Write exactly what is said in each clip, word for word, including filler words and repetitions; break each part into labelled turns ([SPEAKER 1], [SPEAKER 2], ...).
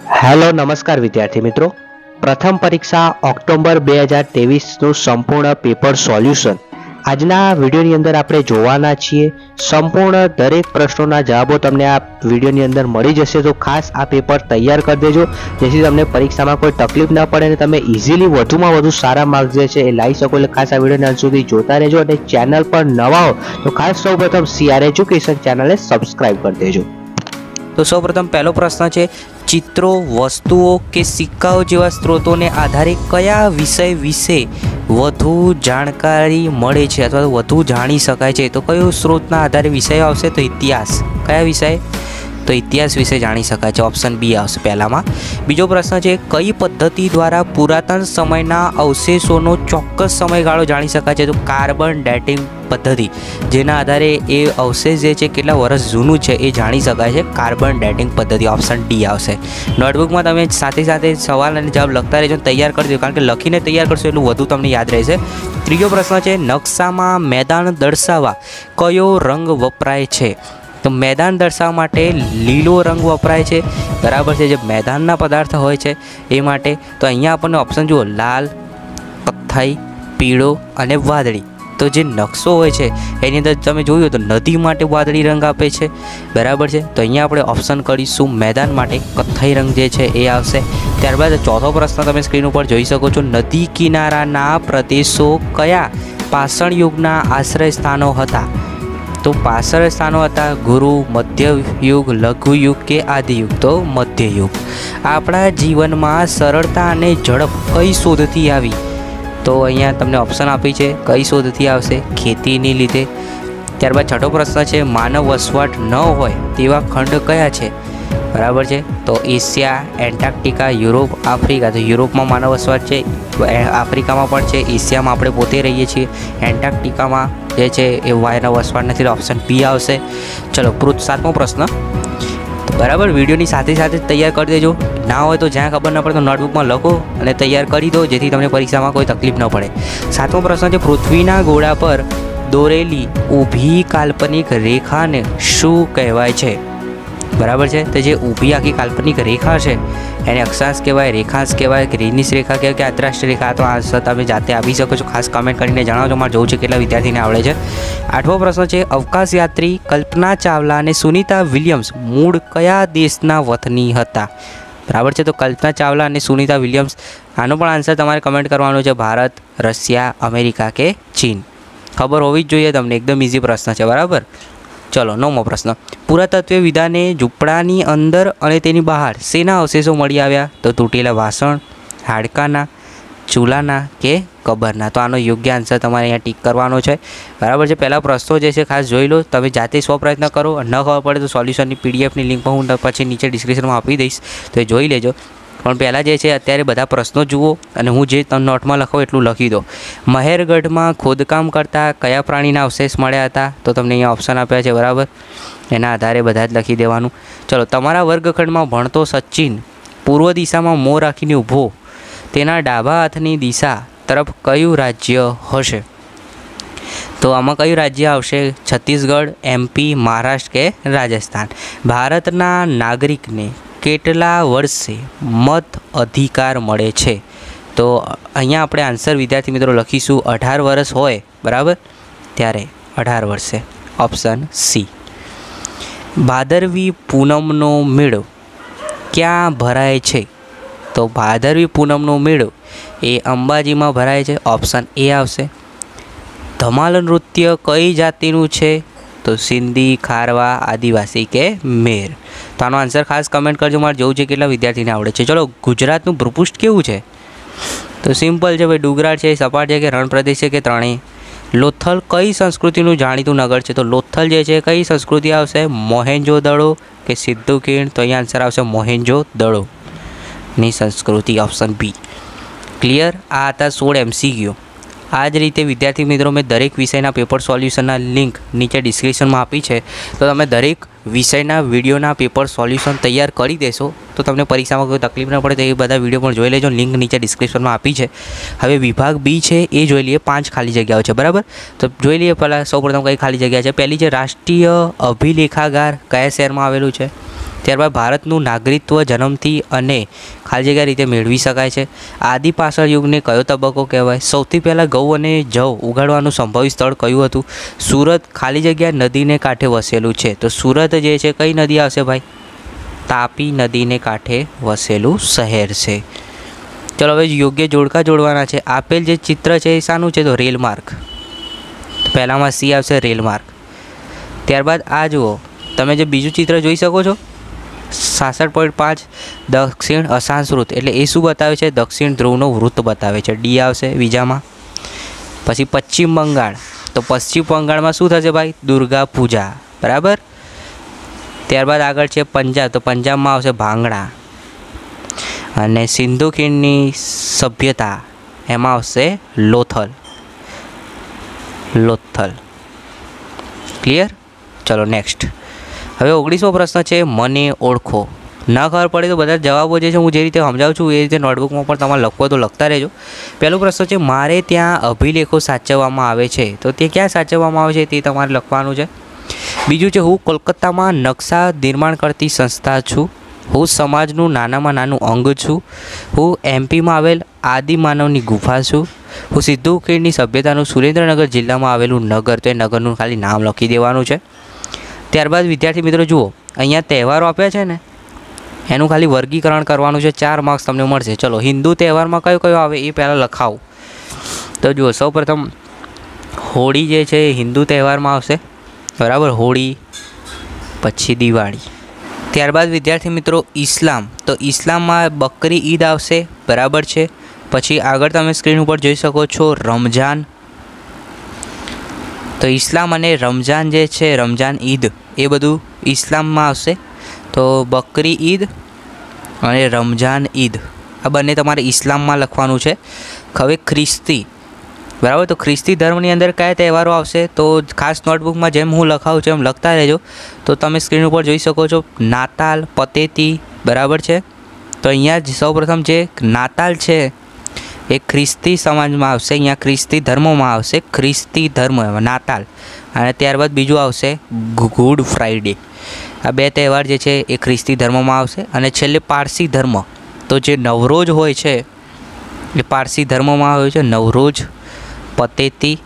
[SPEAKER 1] Hello નમસ્કાર વિદ્યાર્થી મિત્રો, પ્રથમ પરીક્ષા ઓક્ટોબર બે હજાર ત્રેવીસનું સંપૂર્ણ પેપર સોલ્યુશન આજના વિડીયોની અંદર આપણે જોવાના છીએ। સંપૂર્ણ દરેક પ્રશ્નોના જવાબો તમને આ વિડીયોની અંદર મળી જશે, તો ખાસ આ પેપર તૈયાર કરી દેજો જેથી તમને પરીક્ષામાં કોઈ તકલીફ ન પડે અને તમે ઇઝીલી વધુમાં વધુ સારા માર્ક્સ જે છે એ લાવી શકો। એટલે ખાસ આ વિડીયોને અંત સુધી જોતા રહેજો અને ચેનલ પર નવા હો તો ખાસ સૌપ્રથમ સીઆર એજ્યુકેશન ચેનલને સબસ્ક્રાઇબ કરી દેજો।
[SPEAKER 2] तो સૌપ્રથમ પહેલો પ્રશ્ન છે, ચિત્રો, વસ્તુઓ કે સિક્કાઓ જેવા સ્ત્રોતોને આધારે કયા વિષય વિશે વધુ જાણકારી મળે છે અથવા તો વધુ જાણી શકાય છે? તો કયો સ્ત્રોતના આધારે વિષય આવશે? તો ઇતિહાસ। કયા વિષય? તો ઇતિહાસ વિશે જાણી શકાય છે, ઓપ્શન બી આવશે પહેલામાં। બીજો પ્રશ્ન છે, કઈ પદ્ધતિ દ્વારા પુરાતન સમયના અવશેષોનો ચોક્કસ સમયગાળો જાણી શકાય છે? તો કાર્બન ડેટિંગ પદ્ધતિ, જેના આધારે એ અવશેષ જે છે કેટલા વર્ષ જૂનું છે એ જાણી શકાય છે, કાર્બન ડેટિંગ પદ્ધતિ, ઓપ્શન ડી આવશે। નોટબુકમાં તમે સાથે સાથે સવાલ અને જવાબ લખતા રહેજો, તૈયાર કરજો, કારણ કે લખીને તૈયાર કરશો એટલું વધુ તમને યાદ રહેશે। ત્રીજો પ્રશ્ન છે, નકશામાં મેદાન દર્શાવવા કયો રંગ વપરાય છે? તો મેદાન દર્શાવવા માટે લીલો રંગ વપરાય છે, બરાબર છે, જે મેદાનના પદાર્થ હોય છે એ માટે। તો અહીંયા આપણને ઓપ્શન જુઓ, લાલ, કથ્થાઈ, પીળો અને વાદળી। તો જે નકશો હોય છે એની અંદર તમે જોયું તો નદી માટે વાદળી રંગ આપે છે, બરાબર છે। તો અહીંયા આપણે ઓપ્શન કરીશું મેદાન માટે કથ્થાઈ રંગ જે છે એ આવશે। ત્યારબાદ ચોથો પ્રશ્ન તમે સ્ક્રીન ઉપર જોઈ શકો છો, નદી કિનારાના પ્રદેશો કયા પાષાણ યુગના આશ્રય સ્થાનો હતા? તો પાષાણ સ્થાનો હતા ગુરુ, મધ્યયુગ, લઘુયુગ કે આદિયુગ? તો મધ્યયુગ। આપણા જીવનમાં સરળતા અને ઝડપ કઈ શોધથી આવી? તો અહીંયા તમને ઓપ્શન આપી છે, કઈ શોધથી આવશે? ખેતીની લીધે। ત્યારબાદ છઠ્ઠો પ્રશ્ન છે, માનવ વસવાટ ન હોય તેવા ખંડ કયા છે? બરાબર છે, તો એશિયા, એન્ટાર્કટિકા, યુરોપ, આફ્રિકા। તો યુરોપમાં માનવ વસવાટ છે, આફ્રિકામાં પણ છે, એશિયામાં આપણે પોતે રહીએ છીએ, એન્ટાર્કટિકામાં જે છે એ વાયનો વસવાટ નથી, ઓપ્શન બી આવશે। ચલો પૃથ સાતમો પ્રશ્ન, તો બરાબર વિડીયોની સાથે સાથે તૈયાર કરી દેજો, ના હોય તો જ્યાં ખબર ન પડે તો નોટબુકમાં લખો અને તૈયાર કરી દો જેથી તમને પરીક્ષામાં કોઈ તકલીફ ન પડે। સાતમો પ્રશ્ન છે, પૃથ્વીના ગોળા પર દોરેલી ઊભી કાલ્પનિક રેખાને શું કહેવાય છે? બરાબર છે, તો જે ઊભી આખી કાલ્પનિક રેખા છે એને અક્ષાંશ કહેવાય, રેખાંશ કહેવાય, ગ્રીનિશ રેખા કહેવાય કે આંતરરાષ્ટ્રીય રેખા? તો આન્સર તમે જાતે આપી શકો છો, ખાસ કમેન્ટ કરીને જણાવજો, મારે જોવું છે કેટલા વિદ્યાર્થીને આવડે છે। આઠમો પ્રશ્ન છે, અવકાશ યાત્રી કલ્પના ચાવલા અને સુનીતા વિલિયમ્સ મૂળ કયા દેશના વતની હતા? બરાબર છે, તો કલ્પના ચાવલા અને સુનીતા વિલિયમ્સ, આનો પણ આન્સર તમારે કમેન્ટ કરવાનો છે, ભારત, રશિયા, અમેરિકા કે ચીન? ખબર હોવી જ જોઈએ તમને, એકદમ ઇઝી પ્રશ્ન છે, બરાબર। ચલો નવમો પ્રશ્ન, પુરાતત્વ વિદાને ઝૂંપડાની અંદર અને તેની બહાર શેના અવશેષો મળી આવ્યા? તો તૂટેલા વાસણ, હાડકાના, ચૂલાના કે કબરના? તો આનો યોગ્ય આન્સર તમારે અહીંયા ટીક કરવાનો છે, બરાબર છે। પહેલા પ્રશ્નો જે છે ખાસ જોઈ લો, તમે જાતે સ્વ પ્રયત્ન કરો, ન ખબર પડે તો સોલ્યુશનની પીડીએફની લિંક હું પછી નીચે ડિસ્ક્રિપ્શનમાં આપી દઈશ, તો એ જોઈ લેજો। પણ પહેલાં જે છે અત્યારે બધા પ્રશ્નો જુઓ અને હું જે તમે નોટમાં લખાવું એટલું લખી દો। મહેરગઢમાં ખોદકામ કરતા કયા પ્રાણીના અવશેષ મળ્યા હતા? તો તમને અહીંયા ઓપ્શન આપ્યા છે, બરાબર, એના આધારે બધા જ લખી દેવાનું। ચલો, તમારા વર્ગખંડમાં ભણતો સચિન પૂર્વ દિશામાં મોં રાખીને ઊભો, તેના ડાબા હાથની દિશા તરફ કયું રાજ્ય હશે? તો આમાં કયું રાજ્ય આવશે? છત્તીસગઢ, એમપી, મહારાષ્ટ્ર કે રાજસ્થાન? ભારતના નાગરિકને કેટલા વર્ષે મત અધિકાર મળે છે? તો અહીંયા આપણે આન્સર વિદ્યાર્થી મિત્રો લખીશું, અઢાર વર્ષ હોય, બરાબર, ત્યારે અઢાર વર્ષે, ઓપ્શન સી। ભાદરવી પૂનમનો મેળો ક્યાં ભરાય છે? તો ભાદરવી પૂનમનો મેળો એ અંબાજીમાં ભરાય છે, ઓપ્શન એ આવશે। ધમાલ નૃત્ય કઈ જાતિનું છે? તો સિંધી, ખારવા, આદિવાસી કે મેર? તો આનો આન્સર ખાસ કમેન્ટ કરજો, મારે જોવું છે કેટલા વિદ્યાર્થીને આવડે છે। ચલો, ગુજરાતનું ભૂપૃષ્ઠ કેવું છે? તો સિમ્પલ છે ભાઈ, ડુંગરાળ છે, સપાટ છે કે રણ પ્રદેશ છે કે ત્રણેય? લોથલ કઈ સંસ્કૃતિનું જાણીતું નગર છે? તો લોથલ જે છે કઈ સંસ્કૃતિ આવશે? મોહેન્જો દડો કે સિદ્ધુ ખીણ? તો અહીંયા આન્સર આવશે મોહેન્જો દડોની સંસ્કૃતિ, ઓપ્શન બી। ક્લિયર? આ હતા સોળ એમસીક્યુ। આ જ રીતે વિદ્યાર્થી મિત્રો મેં દરેક વિષયના પેપર સોલ્યુશનના લિંક નીચે ડિસ્ક્રિપ્શનમાં આપી છે, તો તમે દરેક વિષયના વિડીયોના પેપર સોલ્યુશન તૈયાર કરી દેશો તો તમને પરીક્ષામાં કોઈ તકલીફ ન પડે। તો એ બધા વિડીયો પણ જોઈ લેજો, લિંક નીચે ડિસ્ક્રિપ્શનમાં આપી છે। હવે વિભાગ બી છે એ જોઈ લઈએ, પાંચ ખાલી જગ્યાઓ છે, બરાબર। તો જોઈ લઈએ પહેલાં સૌપ્રથમ કઈ ખાલી જગ્યા છે। પહેલી છે રાષ્ટ્રીય અભિલેખાગાર કયા શહેરમાં આવેલું છે? ત્યારબાદ ભારતનું નાગરિકત્વ જન્મથી અને ખાલી જગ્યા રીતે મેળવી શકાય છે. આદિ પાષાણ યુગને કયો તબક્કો કહેવાય? સૌથી પહેલાં ઘઉં અને જવ ઉગાડવાનું સંભવિત સ્થળ કયું હતું? સુરત ખાલી જગ્યા નદીને કાંઠે વસેલું છે. તો સુરત જે છે કઈ નદી આવશે ભાઈ? તાપી નદીને કાંઠે વસેલું શહેર છે. ચલો હવે યોગ્ય જોડકા જોડવાના છે. આપેલ જે ચિત્ર છે એ શાનું છે? તો રેલમાર્ગ. પહેલામાં સી આવશે રેલમાર્ગ. ત્યારબાદ આ જુઓ, તમે જે બીજું ચિત્ર જોઈ શકો છો સાસઠ પોઈન્ટ પાંચ દક્ષિણ અક્ષાંશ વૃત્ત, એટલે એ શું બતાવે છે? દક્ષિણ ધ્રુવનો વૃત્ત બતાવે છે. ડી આવશે બીજામાં. પછી પશ્ચિમ બંગાળ, તો પશ્ચિમ બંગાળમાં શું થશે ભાઈ? દુર્ગા પૂજા. બરાબર. ત્યારબાદ આગળ છે પંજાબ, તો પંજાબમાં આવશે ભાંગડા. અને સિંધુ ખીણની સભ્યતા એમાં આવશે લોથલ. લોથલ. ક્લિયર? ચલો નેક્સ્ટ. હવે ઓગણીસમો પ્રશ્ન છે મને ઓળખો. ન ખબર પડે તો બધા જવાબો જે છે હું જે રીતે સમજાવું છું એ રીતે નોટબુકમાં પણ તમારે લખવો તો લખતા રહેજો. પહેલો પ્રશ્ન છે મારે ત્યાં અભિલેખો સાચવવામાં આવે છે. તો તે ક્યાં સાચવવામાં આવે છે તે તમારે લખવાનું છે. બીજું છે હું કોલકાતામાં નકશા નિર્માણ કરતી સંસ્થા છું. હું સમાજનું નાનામાં નાનું અંગ છું. હું એમપીમાં આવેલ આદિમાનવની ગુફા છું. હું સિંધુ ખીણની સભ્યતાનું સુરેન્દ્રનગર જિલ્લામાં આવેલું નગર, તો એ નગરનું ખાલી નામ લખી દેવાનું છે. ત્યારબાદ વિદ્યાર્થી મિત્રો જુઓ, અહીંયા તહેવારો આપ્યા છે ને એનું ખાલી વર્ગીકરણ કરવાનું છે. ચાર માર્ક્સ તમને મળશે. ચલો હિન્દુ તહેવારમાં કયો કયો આવે એ પહેલાં લખાવું. તો જુઓ, સૌપ્રથમ હોળી જે છે એ હિન્દુ તહેવારમાં આવશે. બરાબર, હોળી. પછી દિવાળી. ત્યારબાદ વિદ્યાર્થી મિત્રો ઇસ્લામ, તો ઇસ્લામમાં બકરી ઈદ આવશે. બરાબર છે. પછી આગળ તમે સ્ક્રીન ઉપર જોઈ શકો છો રમઝાન. તો ઇસ્લામ અને રમઝાન જે છે, રમઝાન ઈદ, એ બધું ઇસ્લામમાં આવશે. તો બકરી ઈદ અને રમઝાન ઈદ આ બંને તમારે ઇસ્લામમાં લખવાનું છે. હવે ખ્રિસ્તી, બરાબર, તો ખ્રિસ્તી ધર્મની અંદર કયા તહેવારો આવશે? તો ખાસ નોટબુકમાં જેમ હું લખાવું છું એમ લખતા રહેજો. તો તમે સ્ક્રીન ઉપર જોઈ શકો છો નાતાલ, પતેતી. બરાબર છે. તો અહીંયા જ સૌપ્રથમ જે નાતાલ છે એ ખ્રિસ્તી સમાજમાં આવશે. અહીંયા ખ્રિસ્તી ધર્મોમાં આવશે. ખ્રિસ્તી ધર્મ નાતાલ. અને ત્યારબાદ બીજું આવશે ગુડ ફ્રાઈડે. આ બે તહેવાર જે છે એ ખ્રિસ્તી ધર્મમાં આવશે. અને છેલ્લે પારસી ધર્મ, તો જે નવરોજ હોય છે એ પારસી ધર્મમાં હોય છે. નવરોજ, પતેતી,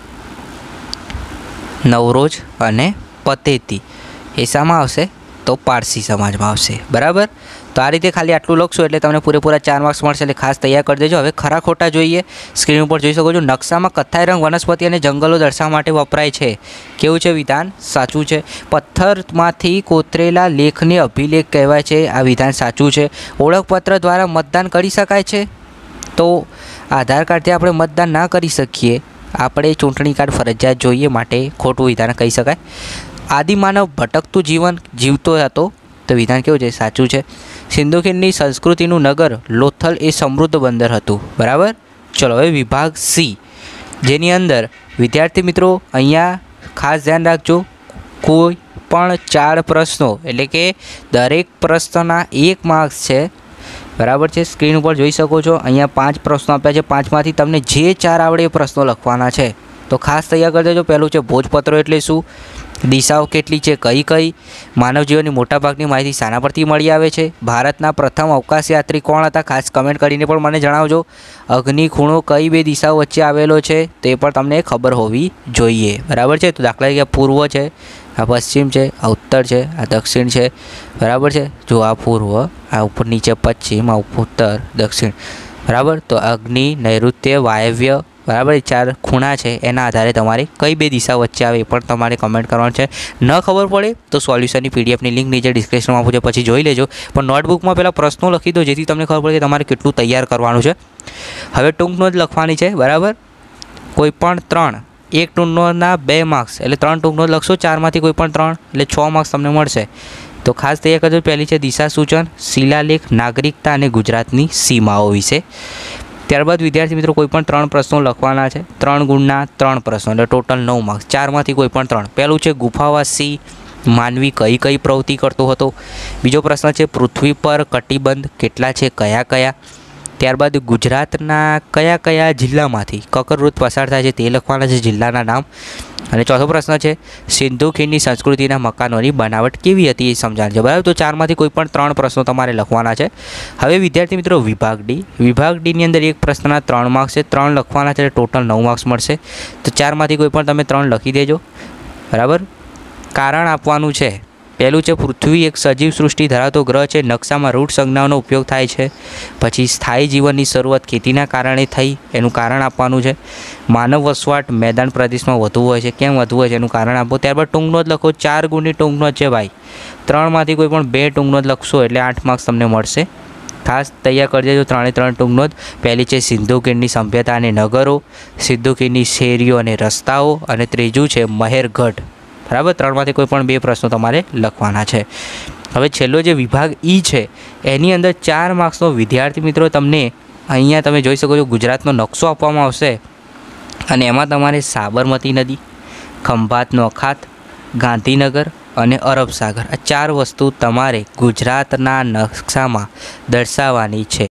[SPEAKER 2] નવરોજ અને પતેતી એ શામાં આવશે? તો પારસી સમાજમાં આવશે. બરાબર. તો આ રીતે ખાલી આટલું લખશો એટલે તમને પૂરેપૂરા ચાર માર્ક્સ મળશે. એટલે ખાસ તૈયાર કરી દેજો. હવે ખરા ખોટા જોઈએ. સ્ક્રીન ઉપર જોઈ શકો છો નકશામાં કથ્થાઈ રંગ વનસ્પતિ અને જંગલો દર્શાવવા માટે વપરાય છે. કેવું છે વિધાન? સાચું છે. પથ્થરમાંથી કોતરેલા લેખને અભિલેખ કહેવાય છે. આ વિધાન સાચું છે. ઓળખપત્ર દ્વારા મતદાન કરી શકાય છે. તો આધાર કાર્ડથી આપણે મતદાન ના કરી શકીએ. આપણે ચૂંટણી કાર્ડ ફરજિયાત જોઈએ, માટે ખોટું વિધાન કહી શકાય. આદિમાનવ ભટકતું જીવન જીવતો હતો. તો વિધાન કેવું છે? સાચું છે. સિંધુ ખીણની સંસ્કૃતિનું નગર લોથલ એ સમૃદ્ધ બંદર હતું. બરાબર. ચલો હવે વિભાગ સી, જેની અંદર વિદ્યાર્થી મિત્રો અહીંયા ખાસ ધ્યાન રાખજો, કોઈ પણ ચાર પ્રશ્નો એટલે કે દરેક પ્રશ્નના એક માર્ક્સ છે. બરાબર છે. સ્ક્રીન ઉપર જોઈ શકો છો અહીંયા પાંચ પ્રશ્નો આપ્યા છે. પાંચમાંથી તમને જે ચાર આવડે એ પ્રશ્નો લખવાના છે. તો ખાસ તૈયાર કરી દેજો. પહેલું છે ભોજપત્રો એટલે શું? દિશાઓ કેટલી છે? કઈ કઈ? માનવ જીવનની મોટાભાગની માહિતી શાના પરથી મળી આવે છે? ભારતના પ્રથમ અવકાશયાત્રી કોણ હતા? ખાસ કમેન્ટ કરીને પણ મને જણાવજો. અગ્નિ ખૂણો કઈ બે દિશાઓ વચ્ચે આવેલો છે તે પણ તમને ખબર હોવી જોઈએ. બરાબર છે. તો દાખલા તરીકે પૂર્વ છે, આ પશ્ચિમ છે, આ ઉત્તર છે, આ દક્ષિણ છે. બરાબર છે. જો આ પૂર્વ, આ ઉપર નીચે પશ્ચિમ, આ ઉત્તર, દક્ષિણ. બરાબર. તો અગ્નિ, નૈઋત્ય, વાયવ્ય, બરાબર, એ ચાર ખૂણા છે. એના આધારે તમારે કઈ બે દિશા વચ્ચે આવે એ પણ તમારે કમેન્ટ કરવાનું છે. ન ખબર પડે તો સોલ્યુશનની પીડીએફની લિંક નીચે ડિસ્ક્રિપ્શનમાં આપું છે, પછી જોઈ લેજો. પણ નોટબુકમાં પહેલાં પ્રશ્નો લખી દો જેથી તમને ખબર પડે કે તમારે કેટલું તૈયાર કરવાનું છે. હવે ટૂંક નોંધ લખવાની છે. બરાબર. કોઈ પણ ત્રણ, એક ટૂંક નોંધના બે માર્ક્સ એટલે ત્રણ ટૂંક નોંધ લખશો. ચારમાંથી કોઈ પણ ત્રણ એટલે છ માર્ક્સ તમને મળશે. તો ખાસ તૈયાર કરજો. પહેલી છે દિશા સૂચન, શિલાલેખ, નાગરિકતા અને ગુજરાતની સીમાઓ વિશે. ત્યારબાદ વિદ્યાર્થી મિત્રો કોઈ પણ ત્રણ પ્રશ્નો લખવાના છે. ત્રણ ગુણના ત્રણ પ્રશ્નો એટલે ટોટલ નવ માર્ક્સ. ચારમાંથી કોઈ પણ ત્રણ. પહેલું છે ગુફાવાસી માનવી કઈ કઈ પ્રવૃત્તિ કરતો હતો? બીજો પ્રશ્ન છે પૃથ્વી પર કટિબંધ કેટલા છે? કયા કયા? ત્યારબાદ ગુજરાતના કયા કયા જિલ્લામાંથી કકરવૃત્ત પસાર થાય છે તે લખવાના છે જિલ્લાના નામ. અને ચોથો પ્રશ્ન છે સિંધુ ખીણની સંસ્કૃતિના મકાનોની બનાવટ કેવી હતી એ સમજાવવાનું છે. બરાબર, તો ચારમાંથી કોઈ પણ ત્રણ પ્રશ્નો તમારે લખવાના છે. હવે વિદ્યાર્થી મિત્રો વિભાગ ડી વિભાગ ડીની અંદર એક પ્રશ્નના ત્રણ માર્ક્સ છે, ત્રણ લખવાના છે, ટોટલ નવ માર્ક્સ મળશે. તો ચારમાંથી કોઈ પણ તમે ત્રણ લખી દેજો. બરાબર, કારણ આપવાનું છે. પહેલું છે પૃથ્વી એક સજીવ સૃષ્ટિ ધરાવતો ગ્રહ છે, નકશામાં રૂઢ સંજ્ઞાઓનો ઉપયોગ થાય છે. પછી સ્થાયી જીવનની શરૂઆત ખેતીના કારણે થઈ, એનું કારણ આપવાનું છે. માનવ વસવાટ મેદાન પ્રદેશમાં વધુ હોય છે, કેમ વધુ હોય છે એનું કારણ આપો. ત્યારબાદ ટૂંકનોંધ લખો. ચાર ગુણની ટૂંકનોંધ છે ભાઈ, ત્રણમાંથી કોઈ પણ બે ટૂંકનોંધ લખશો એટલે આઠ માર્ક્સ તમને મળશે. ખાસ તૈયાર કરી દેજો ત્રણે ત્રણ ટૂંકનોંધ. પહેલી છે સિંધુ ખીણની સભ્યતા અને નગરો, સિંધુ ખીણની શેરીઓ અને રસ્તાઓ, અને ત્રીજું છે મહેરગઢ. બરાબર, ત્રણમાંથી કોઈ પણ બે પ્રશ્નો તમારે લખવાના છે. હવે છેલ્લો જે વિભાગ ઈ છે એની અંદર ચાર માર્ક્સનો વિદ્યાર્થી મિત્રો તમને અહીંયા તમે જોઈ શકો છો ગુજરાતનો નકશો આપવામાં આવશે, અને એમાં તમારે સાબરમતી નદી, ખંભાતનો અખાત, ગાંધીનગર અને અરબ સાગર આ ચાર વસ્તુ તમારે ગુજરાતના નકશામાં દર્શાવવાની છે.